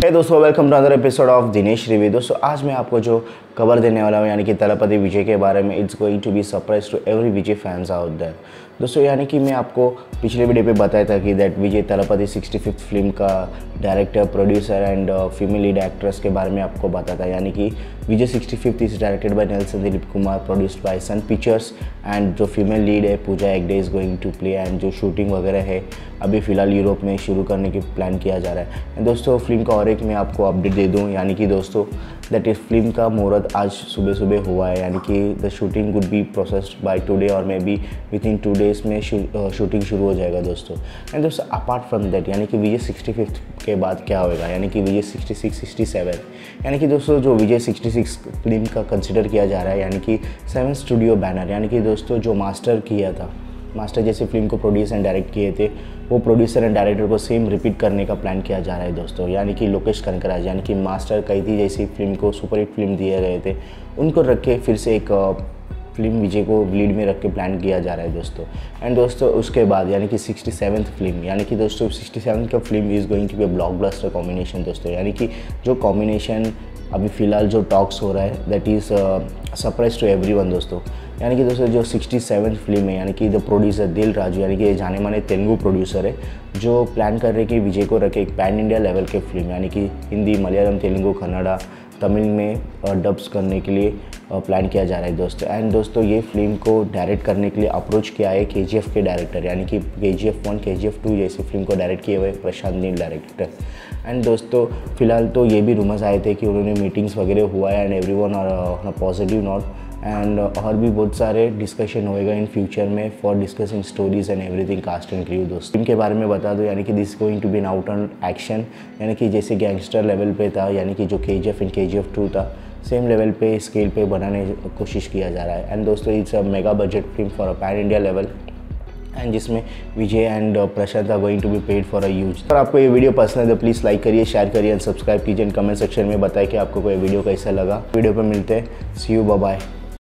हे दोस्तों, welcome to other episode of Dinesh review. दोस्तों आज मैं आपको जो खबर देने वाला हूँ यानी कि तलपति विजय के बारे में, it's going to be surprise to every Vijay fans out there. दोस्तों यानी कि मैं आपको पिछले वीडियो पे बताया था कि that Vijay Thalapathy 65th film का director, producer and female lead actress के बारे में आपको बताया था। यानी कि Vijay 65th is directed by Nelson Dilip Kumar, produced by Sun Pictures and जो फीमेल लीड है Pooja Hegde is going to play and जो शूटिंग वगैरह है अभी फ़िलहाल यूरोप में शुरू करने की प्लान किया जा रहा है। दोस्तों फिल्म का और एक मैं आपको अपडेट दे दूं, यानी कि दोस्तों दैट इज फिल्म का मुहूर्त आज सुबह सुबह हुआ है, यानी कि the shooting would be processed by today और may be within 2 days में शूटिंग शुरू हो जाएगा दोस्तों। एंड दोस्तों अपार्ट फ्रॉम दैट यानी कि विजय 65th के बाद क्या होएगा, यानी कि विजय 66, 67 यानी कि दोस्तों जो विजय 66 फिल्म का कंसिडर किया जा रहा है, यानी कि 7 स्टूडियो बैनर, यानी कि दोस्तों जो मास्टर किया था, मास्टर जैसे फिल्म को प्रोड्यूस एंड डायरेक्ट किए थे, वो प्रोड्यूसर एंड डायरेक्टर को सेम रिपीट करने का प्लान किया जा रहा है दोस्तों। यानी कि लोकेश कनकराज यानी कि मास्टर कैदी जैसी फिल्म को सुपरहिट फिल्म दिए गए थे, उनको रख के फिर से एक फिल्म विजय को लीड में रख के प्लान किया जा रहा है दोस्तों। एंड दोस्तों उसके बाद यानी कि 67th फिल्म, यानी कि दोस्तों 67 का film is going to be blockbuster combination दोस्तों। यानी कि जो कॉम्बिनेशन अभी फ़िलहाल जो टॉक्स हो रहा है that is surprise to everyone दोस्तों। यानी कि दोस्तों जो 67th फिल्म है, यानी कि द प्रोड्यूसर दिल राजू यानी कि जाने माने तेलुगु प्रोड्यूसर है, जो प्लान कर रहे हैं कि विजय को रखे एक पैन इंडिया लेवल के फिल्म, यानी कि हिंदी, मलयालम, तेलुगु, कन्नड़ा, तमिल में डब्स करने के लिए प्लान किया जा रहा है दोस्तों। एंड दोस्तों ये फिल्म को डायरेक्ट करने के लिए अप्रोच किया है KGF के डायरेक्टर, यानी कि KGF 1, KGF 2 जैसी फिल्म को डायरेक्ट किए हुए प्रशांत नील डायरेक्टर। एंड दोस्तों फिलहाल तो ये भी रूमर्स आए थे कि उन्होंने मीटिंग्स वगैरह हुआ है and everyone are positive note, and और भी बहुत सारे डिस्कशन होएगा इन फ्यूचर में for discussing stories and everything cast and crew दोस्तों। इनके बारे में बता दो, यानी कि this going to be an out on action, यानी कि जैसे गैंगस्टर लेवल पे था, यानी कि जो KGF एंड KGF 2 था, सेम लेवल पे स्केल पे बनाने की कोशिश किया जा रहा है। एंड दोस्तों it's a mega budget film for a pan India level, and जिसमें Vijay and Prashant are going to be paired for a use. अगर आपको ये वीडियो पसंद है तो प्लीज़ लाइक करिए, शेयर करिए एंड सब्सक्राइब कीजिए एंड कमेंट सेक्शन में बताएं कि आपको कोई वीडियो कैसा लगा। वीडियो पे मिलते हैं, सी यू, बाय बाय।